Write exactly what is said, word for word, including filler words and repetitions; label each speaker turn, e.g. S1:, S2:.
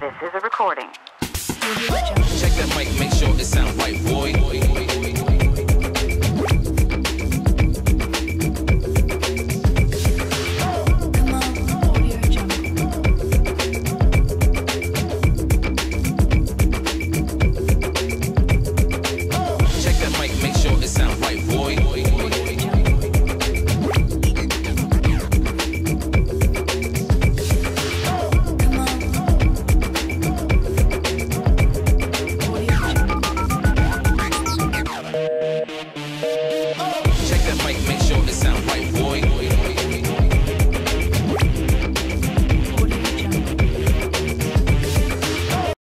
S1: This is a recording.
S2: Check that mic, make sure it sound right, boy.